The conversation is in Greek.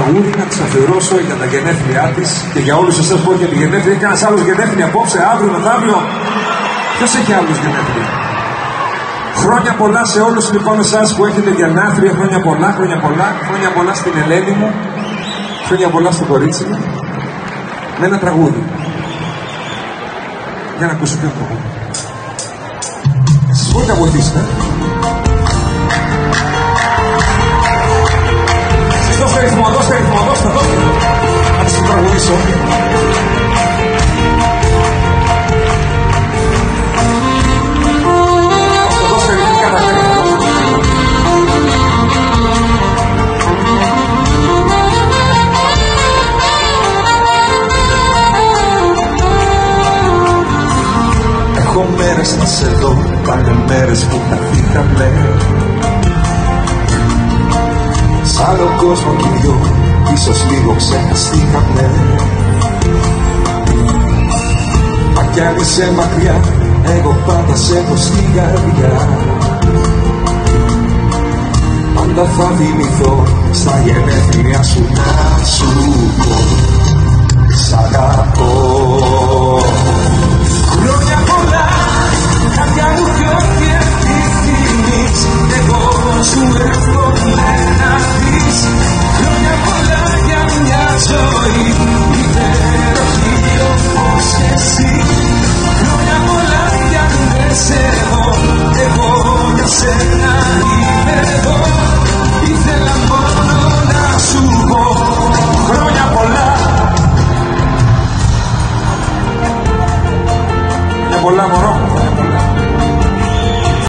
τραγούδι να της αφιερώσω για τα γενέθλιά της και για όλους εσάς που έχετε τη γενέθλια. Έχει κανένας άλλος γενέθλια απόψε, αύριο, μεθαύριο? Ποιος έχει άλλους γενέθλια? Χρόνια πολλά σε όλους λοιπόν εσάς που έχετε γενέθλια. Χρόνια πολλά, χρόνια πολλά. Χρόνια πολλά στην Ελένη μου. Χρόνια πολλά στο κορίτσι μου. Με ένα τραγούδι. Για να ακούσω ποιο τραγούδι. Εσείς μπορείτε να βοηθήσετε. Εσείς δώστε ρυθμό, δώστε ρυθμό, δώστε. Να σας το τραγουδήσω. Δώστε ρυθμό κατά τέχνη. Έχω μέρες να σε δω, πάνε μέρες που χαθήκαμε. Σ' άλλο κόσμο κι δυο, ίσως λίγο ξεχαστήκαμε. Μα κι αν είσαι μακριά, εγώ πάντα σε έχω στην καρδιά. Πάντα θα θυμηθώ στα γενέθλια σου να σου πω σ' αγαπώ. Χρόνια πολλά, κάποια